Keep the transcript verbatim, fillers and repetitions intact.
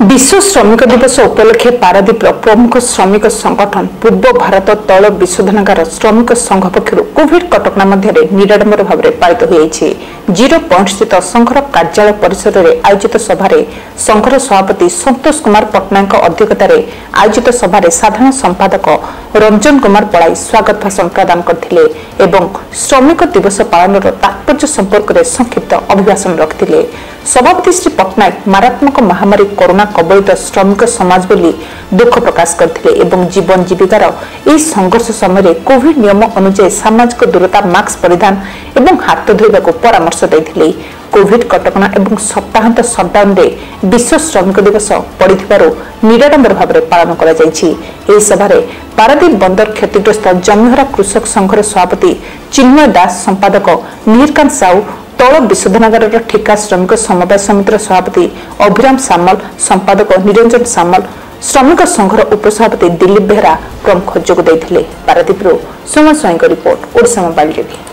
विश्व श्रमिक दिवस उपलक्षे पारादीप प्रमुख श्रमिक संगठन पूर्व भारत तैल विशोधनागार श्रमिक संघ पक्षर कोविड कटकणा मध्य निराडंबर भाव में पालित होती जीरो पॉइंट स्थित संघर कार्यालय परिसर में आयोजित सभार संघर सभापति संतोष कुमार पट्टनायक अध्यक्षतार आयोजित सभार साधारण संपादक रंजन कुमार पड़ाई स्वागत भाषण प्रदान करथिले एवं श्रमिक दिवस पालन तात्पर्य संपर्क में संक्षिप्त अभिभाषण रखिले। सभापति श्री पट्टनायक मारात्मक महामारी कोरोना कबलित श्रमिक समाज बोली दुख प्रकाश करथिले एवं जीवन जीविकार यह संघर्ष समय कोविड नियम अनुसार सामाजिक दूरता मास्क परिधान एवं हाथ धोइबा को परामर्श देथिले। कोविड कटकणा एवं सप्ताहांत सटडाउन रे विश्व श्रमिक दिवस पड़िथिबारु निराडंबर भाव में पालन करा जायछि। एही सभारे पारादीप बंदर क्षतिग्रस्त जमिहरा कृषक संघर सभापति चिन्मय दास संपादक नीरकांत साहू तैल विशोधनागार ठेका श्रमिक समवाय समितिर सभापति अभिराम सामल संपादक निरंजन सामल श्रमिक संघर उपसभापति दिलीप बेहरा प्रमुख जोग देथिले। पारादीपरु सोमन स्वाईंक रिपोर्ट ओडिशा मोबाइल टीवी।